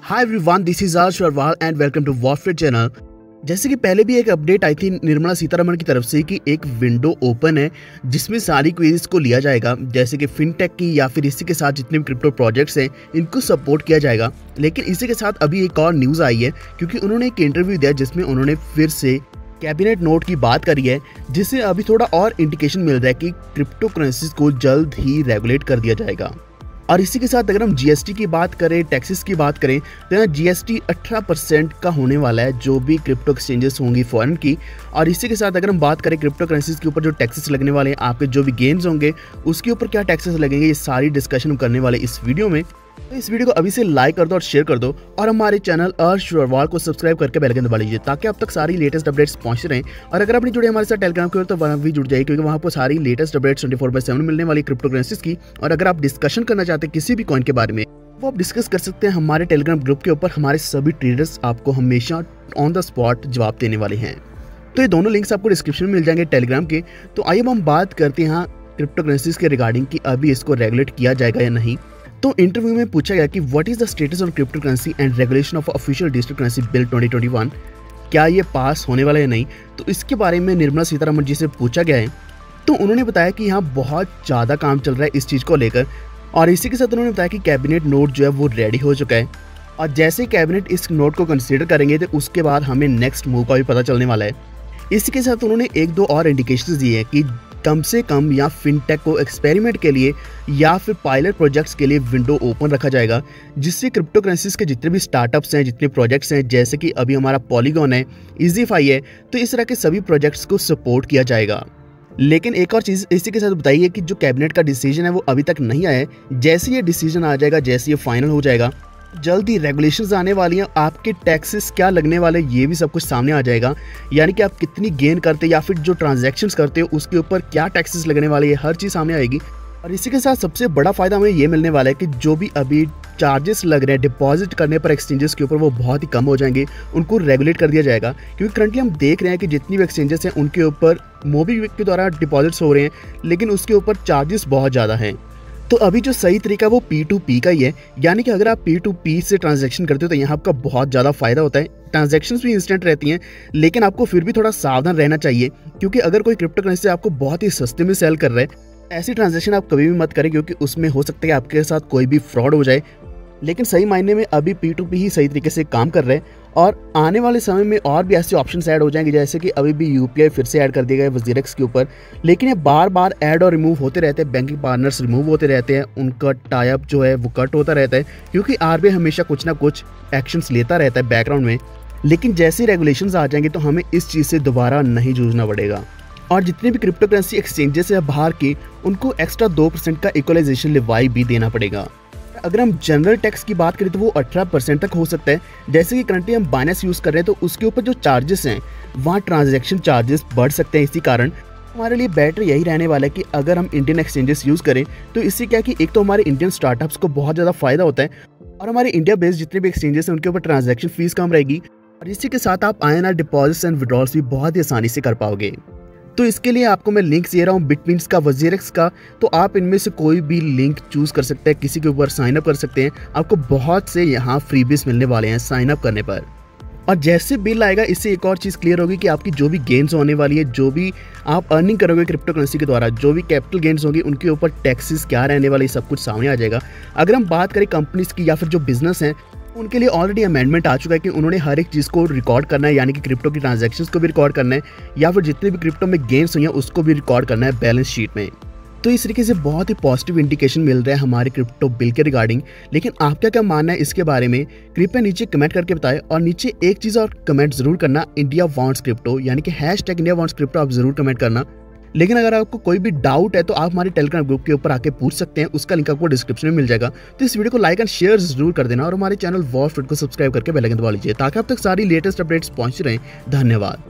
Hi everyone, this is R Sharwal and welcome to warfare channel. जैसे कि पहले भी एक अपडेट आई थी निर्मला सीतारमण की तरफ से कि एक विंडो ओपन है जिसमें सारी क्वेरीज को लिया जाएगा, जैसे कि फिनटेक की या फिर इसी के साथ जितने भी क्रिप्टो प्रोजेक्ट्स हैं इनको सपोर्ट किया जाएगा। लेकिन इसी के साथ अभी एक और न्यूज़ आई है, क्योंकि उन्होंने एक इंटरव्यू दिया जिसमें उन्होंने फिर से कैबिनेट नोट की बात करी है, जिससे अभी थोड़ा और इंडिकेशन मिल रहा है कि क्रिप्टो करेंसीज को जल्द ही रेगुलेट कर दिया जाएगा। और इसी के साथ अगर हम जीएसटी की बात करें, टैक्सेस की बात करें, तो यहाँ जीएसटी 18% का होने वाला है जो भी क्रिप्टो एक्सचेंजेस होंगी फॉरेन की। और इसी के साथ अगर हम बात करें क्रिप्टो करेंसीज के ऊपर जो टैक्सेस लगने वाले हैं, आपके जो भी गेम्स होंगे उसके ऊपर क्या टैक्सेस लगेंगे, ये सारी डिस्कशन करने वाले इस वीडियो में। तो इस वीडियो को अभी से लाइक कर दो और शेयर कर दो, और हमारे चैनल अर्श शर्वाल को सब्सक्राइब करके बेल आइकन दबा लीजिए ताकि अब तक सारी लेटेस्ट अपडेट्स पहुंच रहें। और अगर आप नहीं जुड़े हमारे साथ टेलीग्राम के तो वहाँ भी जुड़ जाइए, क्योंकि वहाँ पर सारी लेटेस्ट अपडेट्स 24/7 मिलने वाली क्रिप्टो करेंसीज की। और अगर आप डिस्कशन करना चाहते हैं किसी भी कॉइन के बारे में, वो आप डिस्कस कर सकते हैं हमारे टेलीग्राम ग्रुप के ऊपर। हमारे सभी ट्रेडर्स आपको हमेशा ऑन द स्पॉट जवाब देने वाले हैं। तो ये दोनों लिंक्स आपको डिस्क्रिप्शन में मिल जाएंगे टेलीग्राम के। तो आइए हम बात करते हैं क्रिप्टो करेंसीज के रिगार्डिंग कि अभी इसको रेगुलेट किया जाएगा या नहीं। तो इंटरव्यू में पूछा गया कि what is the status on cryptocurrency and regulation of official digital currency bill 2021, क्या ये पास होने वाला है या नहीं। तो इसके बारे में निर्मला सीतारमण जी से पूछा गया है, तो उन्होंने बताया कि यहाँ बहुत ज़्यादा काम चल रहा है इस चीज़ को लेकर। और इसी के साथ उन्होंने बताया कि कैबिनेट नोट जो है वो रेडी हो चुका है, और जैसे ही कैबिनेट इस नोट को कंसिडर करेंगे तो उसके बाद हमें नेक्स्ट मूव का भी पता चलने वाला है। इसी के साथ उन्होंने एक दो और इंडिकेशंस दिए हैं कि कम से कम या फिनटेक को एक्सपेरिमेंट के लिए या फिर पायलट प्रोजेक्ट्स के लिए विंडो ओपन रखा जाएगा, जिससे क्रिप्टो करेंसीज के जितने भी स्टार्टअप्स हैं, जितने प्रोजेक्ट्स हैं, जैसे कि अभी हमारा पॉलीगॉन है, इजीफाई है, तो इस तरह के सभी प्रोजेक्ट्स को सपोर्ट किया जाएगा। लेकिन एक और चीज़ इसी के साथ बताइए कि जो कैबिनेट का डिसीजन है वो अभी तक नहीं आया है। जैसे ये डिसीजन आ जाएगा, जैसे ये फाइनल हो जाएगा, जल्द ही रेगुलेशंस आने वाली हैं। आपके टैक्सेस क्या लगने वाले ये भी सब कुछ सामने आ जाएगा, यानी कि आप कितनी गेन करते या फिर जो ट्रांजैक्शंस करते हो उसके ऊपर क्या टैक्सेस लगने वाले, ये हर चीज़ सामने आएगी। और इसी के साथ सबसे बड़ा फायदा हमें ये मिलने वाला है कि जो भी अभी चार्जेस लग रहे हैं डिपॉजिट करने पर एक्सचेंजेस के ऊपर, वो बहुत ही कम हो जाएंगे, उनको रेगुलेट कर दिया जाएगा। क्योंकि करंटली हम देख रहे हैं कि जितनी भी एक्सचेंजेस हैं उनके ऊपर मोबीक्विक के द्वारा डिपॉजिट्स हो रहे हैं, लेकिन उसके ऊपर चार्जेस बहुत ज़्यादा हैं। तो अभी जो सही तरीका है वो P2P का ही है, यानी कि अगर आप P2P से ट्रांजैक्शन करते हो तो यहाँ आपका बहुत ज़्यादा फायदा होता है। ट्रांजैक्शंस भी इंस्टेंट रहती हैं, लेकिन आपको फिर भी थोड़ा सावधान रहना चाहिए, क्योंकि अगर कोई क्रिप्टो करेंसी आपको बहुत ही सस्ते में सेल कर रहा है, ऐसी ट्रांजैक्शन आप कभी भी मत करें, क्योंकि उसमें हो सकता है कि आपके साथ कोई भी फ्रॉड हो जाए। लेकिन सही मायने में अभी P2P ही सही तरीके से काम कर रहे हैं, और आने वाले समय में और भी ऐसे ऑप्शंस ऐड हो जाएंगे, जैसे कि अभी भी UPI फिर से ऐड कर दिया गया है वजीरेक्स के ऊपर। लेकिन ये बार बार ऐड और रिमूव होते रहते हैं, बैंकिंग पार्टनर्स रिमूव होते रहते हैं, उनका टाई अप जो है वो कट होता रहता है, क्योंकि RBI हमेशा कुछ ना कुछ एक्शंस लेता रहता है बैकग्राउंड में। लेकिन जैसे रेगुलेशंस आ जाएंगे तो हमें इस चीज़ से दोबारा नहीं जूझना पड़ेगा। और जितने भी क्रिप्टो करेंसी एक्सचेंजेस है बाहर की, उनको एक्स्ट्रा 2% का इक्वलाइजेशन लेवाई भी देना पड़ेगा। अगर हम जनरल टैक्स की बात करें तो वो 18% तक हो सकता है। जैसे कि करंटली हम बाइनेंस यूज़ कर रहे हैं, तो उसके ऊपर जो चार्जेस हैं वहाँ ट्रांजैक्शन चार्जेस बढ़ सकते हैं। इसी कारण हमारे लिए बेटर यही रहने वाला है कि अगर हम इंडियन एक्सचेंजेस यूज़ करें, तो इससे क्या कि एक तो हमारे इंडियन स्टार्टअप्स को बहुत ज़्यादा फायदा होता है, और हमारे इंडिया बेस्ड जितने भी एक्सचेंजेस हैं उनके ऊपर ट्रांजैक्शन फीस कम रहेगी, और इसी के साथ आप INR डिपॉजिट्स एंड विड्रॉल्स भी बहुत ही आसानी से कर पाओगे। तो इसके लिए आपको मैं लिंक्स दे रहा हूँ बिटविंस का, वजीरेक्स का, तो आप इनमें से कोई भी लिंक चूज़ कर सकते हैं, किसी के ऊपर साइन अप कर सकते हैं। आपको बहुत से यहाँ फ्रीबीज मिलने वाले हैं साइन अप करने पर। और जैसे बिल आएगा, इससे एक और चीज़ क्लियर होगी कि आपकी जो भी गेन्स होने वाली है, जो भी आप अर्निंग करोगे क्रिप्टो करेंसी के द्वारा, जो भी कैपिटल गेन्स होंगी उनके ऊपर टैक्सेस क्या रहने वाले, सब कुछ सामने आ जाएगा। अगर हम बात करें कंपनीज की या फिर जो बिजनेस हैं, उनके लिए ऑलरेडी अमेंडमेंट आ चुका है कि उन्होंने हर एक चीज़ को रिकॉर्ड करना है, यानी कि क्रिप्टो की ट्रांजैक्शंस को भी रिकॉर्ड करना है, या फिर जितने भी क्रिप्टो में गेन्स हुई हैं उसको भी रिकॉर्ड करना है बैलेंस शीट में। तो इस तरीके से बहुत ही पॉजिटिव इंडिकेशन मिल रहा है हमारे क्रिप्टो बिल के रिगार्डिंग। लेकिन आपका क्या मानना है इसके बारे में, कृपया नीचे कमेंट करके बताएं। और नीचे एक चीज़ और कमेंट जरूर करना, इंडिया वांट्स क्रिप्टो, यानी कि #इंडिया वांट्स क्रिप्टो आप जरूर कमेंट करना। लेकिन अगर आपको कोई भी डाउट है तो आप हमारे टेलीग्राम ग्रुप के ऊपर आके पूछ सकते हैं, उसका लिंक आपको डिस्क्रिप्शन में मिल जाएगा। तो इस वीडियो को लाइक एंड शेयर जरूर कर देना, और हमारे चैनल वॉरफेयर को सब्सक्राइब करके बेल आइकन दबा लीजिए ताकि अब तक सारी लेटेस्ट अपडेट्स पहुंच रहे हैं। धन्यवाद।